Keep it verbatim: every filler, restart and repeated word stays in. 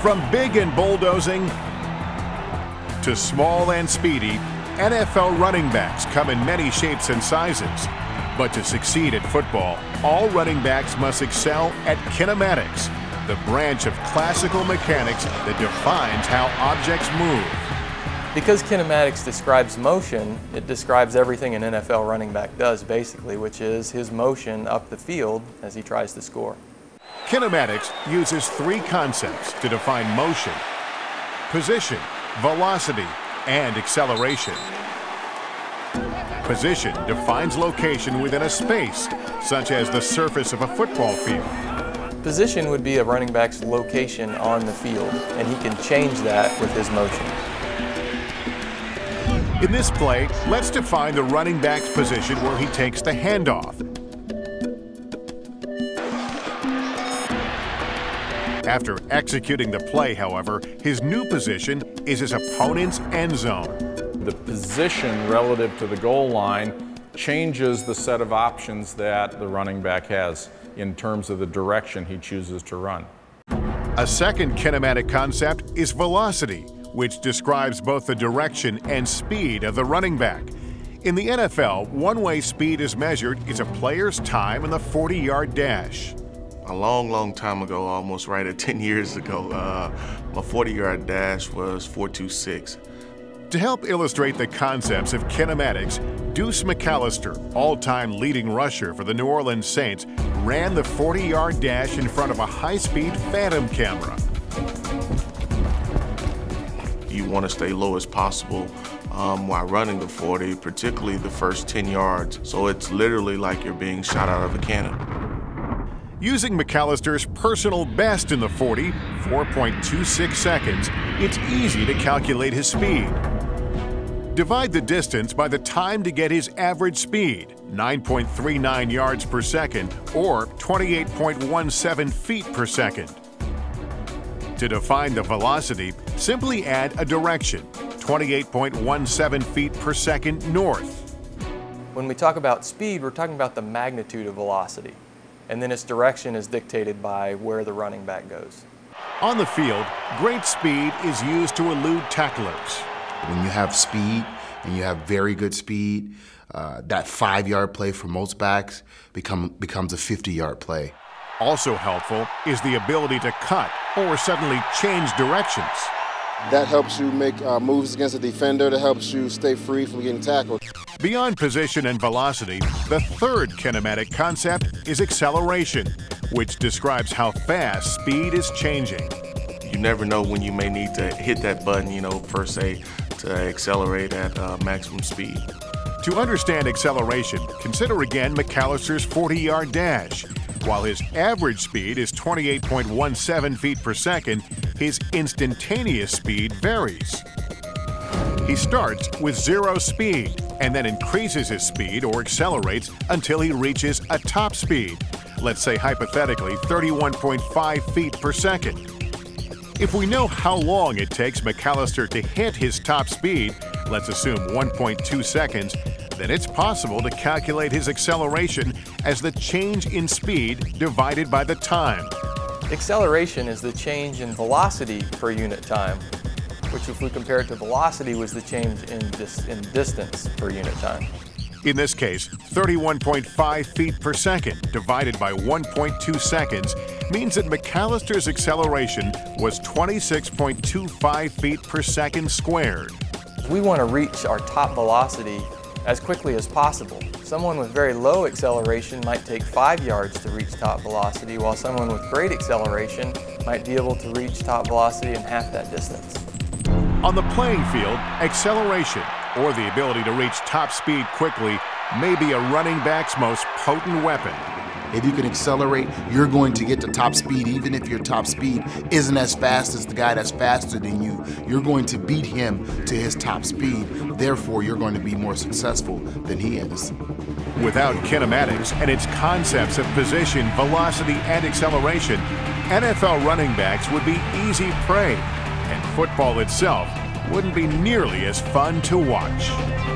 From big and bulldozing to small and speedy, N F L running backs come in many shapes and sizes. But to succeed at football, all running backs must excel at kinematics, the branch of classical mechanics that defines how objects move. Because kinematics describes motion, it describes everything an N F L running back does basically, which is his motion up the field as he tries to score. Kinematics uses three concepts to define motion: position, velocity, and acceleration. Position defines location within a space, such as the surface of a football field. Position would be a running back's location on the field, and he can change that with his motion. In this play, let's define the running back's position where he takes the handoff. After executing the play, however, his new position is his opponent's end zone. The position relative to the goal line changes the set of options that the running back has in terms of the direction he chooses to run. A second kinematic concept is velocity, which describes both the direction and speed of the running back. In the N F L, one-way speed is measured is a player's time in the forty-yard dash. A long, long time ago, almost right at ten years ago, uh, my forty-yard dash was four two six. To help illustrate the concepts of kinematics, Deuce McAllister, all-time leading rusher for the New Orleans Saints, ran the forty-yard dash in front of a high-speed Phantom camera. You want to stay low as possible um, while running the forty, particularly the first ten yards. So it's literally like you're being shot out of a cannon. Using McAllister's personal best in the forty, four point two six seconds, it's easy to calculate his speed. Divide the distance by the time to get his average speed, nine point three nine yards per second, or twenty-eight point one seven feet per second. To define the velocity, simply add a direction, twenty-eight point one seven feet per second north. When we talk about speed, we're talking about the magnitude of velocity, and then its direction is dictated by where the running back goes. On the field, great speed is used to elude tacklers. When you have speed and you have very good speed, uh, that five-yard play for most backs become, becomes a fifty-yard play. Also helpful is the ability to cut or suddenly change directions. That helps you make uh, moves against a defender, that helps you stay free from getting tackled. Beyond position and velocity, the third kinematic concept is acceleration, which describes how fast speed is changing. You never know when you may need to hit that button, you know, per se, to accelerate at uh, maximum speed. To understand acceleration, consider again McAllister's forty-yard dash. While his average speed is twenty-eight point one seven feet per second, his instantaneous speed varies. He starts with zero speed and then increases his speed or accelerates until he reaches a top speed, let's say hypothetically thirty-one point five feet per second. If we know how long it takes McAllister to hit his top speed, let's assume one point two seconds, then it's possible to calculate his acceleration as the change in speed divided by the time. Acceleration is the change in velocity per unit time, which if we compare it to velocity was the change in, dis in distance per unit time. In this case, thirty-one point five feet per second divided by one point two seconds means that McAllister's acceleration was twenty-six point two five feet per second squared. We want to reach our top velocity as quickly as possible. Someone with very low acceleration might take five yards to reach top velocity, while someone with great acceleration might be able to reach top velocity in half that distance. On the playing field, acceleration, or the ability to reach top speed quickly, may be a running back's most potent weapon. If you can accelerate, you're going to get to top speed even if your top speed isn't as fast as the guy that's faster than you. You're going to beat him to his top speed. Therefore, you're going to be more successful than he is. Without kinematics and its concepts of position, velocity, and acceleration, N F L running backs would be easy prey, and football itself wouldn't be nearly as fun to watch.